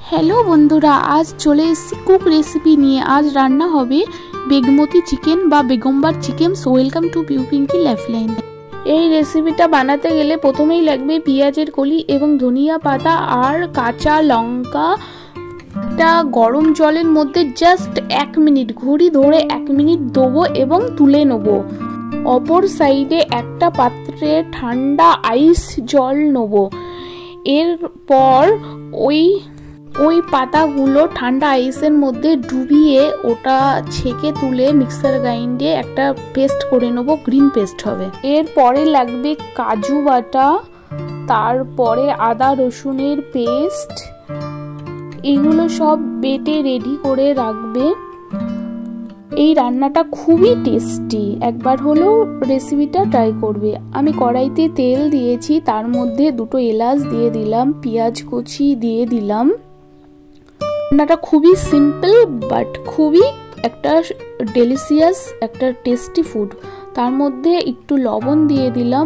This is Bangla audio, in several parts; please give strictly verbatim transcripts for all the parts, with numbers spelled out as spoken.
হ্যালো বন্ধুরা, আজ চলে এসেছি কুক রেসিপি নিয়ে। আজ রান্না হবে বেগমতি চিকেন বা বেগমবার chicken. So welcome to Piu Pinki lifeline. এই রেসিপিটা বানাতে গেলে প্রথমেই লাগবে পেঁয়াজের কলি এবং ধনিয়া পাতা আর কাঁচা লঙ্কা। এটা গরম জলের মধ্যে জাস্ট এক মিনিট ঘড়ি ধরে এক মিনিট দেবো এবং তুলে নেবো। অপর সাইডে একটা পাত্রে ঠান্ডা আইস জল নেবো। এরপর ওই ওই পাতাগুলো ঠান্ডা আইসের মধ্যে ডুবিয়ে ওটা ছেঁকে তুলে মিক্সার গ্রাইন্ডে একটা পেস্ট করে নেবো, গ্রিন পেস্ট হবে। এরপরে লাগবে কাজু বাটা, তারপরে আদা রসুনের পেস্ট। এগুলো সব বেটে রেডি করে রাখবে। এই রান্নাটা খুবই টেস্টি, একবার হলেও রেসিপিটা ট্রাই করবে। আমি কড়াইতে তেল দিয়েছি, তার মধ্যে দুটো এলাচ দিয়ে দিলাম, পেঁয়াজ কুচি দিয়ে দিলাম। রান্নাটা খুবই সিম্পল বাট খুবই একটা ডেলিশিয়াস একটা টেস্টি ফুড। তার মধ্যে একটু লবণ দিয়ে দিলাম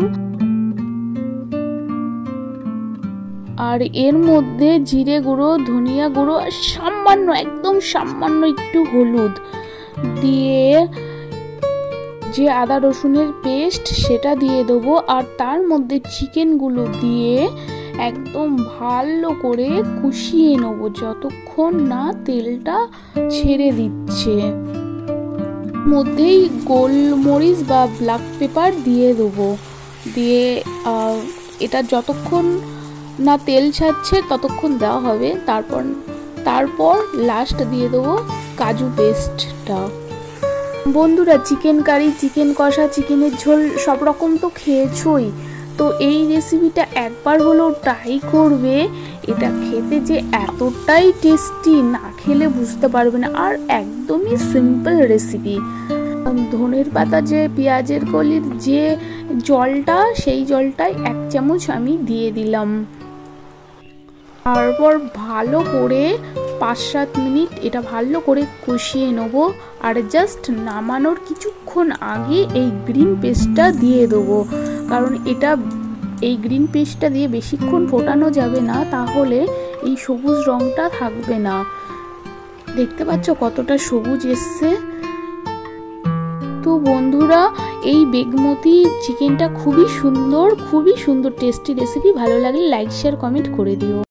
আর এর মধ্যে জিরে গুঁড়ো, ধনিয়া গুঁড়ো আর সামান্য একদম সামান্য একটু হলুদ দিয়ে যে আদা রসুনের পেস্ট সেটা দিয়ে দেবো। আর তার মধ্যে চিকেনগুলো দিয়ে একদম ভালো করে কষিয়ে নেবো যতক্ষণ না তেলটা ছেড়ে দিচ্ছে। মধ্যেই গোলমরিচ বা ব্ল্যাক পেপার দিয়ে দেবো। দিয়ে এটা যতক্ষণ না তেল ছাড়ছে ততক্ষণ দেওয়া হবে। তারপর তারপর লাস্ট দিয়ে দেবো কাজু পেস্টটা। বন্ধুরা, চিকেন কারি, চিকেন কষা, চিকেনের ঝোল সব রকম তো খেয়েছই, তো এই রেসিপিটা একবার হলেও ট্রাই করবে। এটা খেতে যে এতটাই টেস্টি, না খেলে বুঝতে পারবে না। আর একদমই সিম্পল রেসিপি। ধনের পাতা যে পেঁয়াজের কলির যে জলটা, সেই জলটাই এক চামচ আমি দিয়ে দিলাম। তারপর ভালো করে পাঁচ সাত মিনিট এটা ভালো করে কষিয়ে নেবো। আর জাস্ট নামানোর কিছুক্ষণ আগে এই গ্রিন পেস্টটা দিয়ে দেবো, কারণ এটা এই গ্রিন পেস্টটা দিয়ে বেশিক্ষণ ফোটানো যাবে না, তাহলে এই সবুজ রঙটা থাকবে না। দেখতে পাচ্ছ কতটা সবুজ এসছে। তো বন্ধুরা, এই বেগমতি চিকেনটা খুবই সুন্দর, খুবই সুন্দর টেস্টি রেসিপি। ভালো লাগলে লাইক শেয়ার কমেন্ট করে দিও।